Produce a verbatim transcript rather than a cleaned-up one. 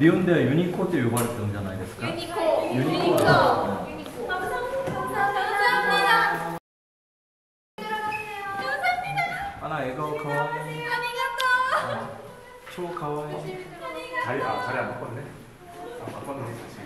日本ではユニコと呼ばれてるんじゃないですか。 ユニコ。 ユニコ。 ユニコ。 아나 애가 가와이. 초 가와이. 자리 아 자리 안 바꿨네. 아 바꿨는데 다시.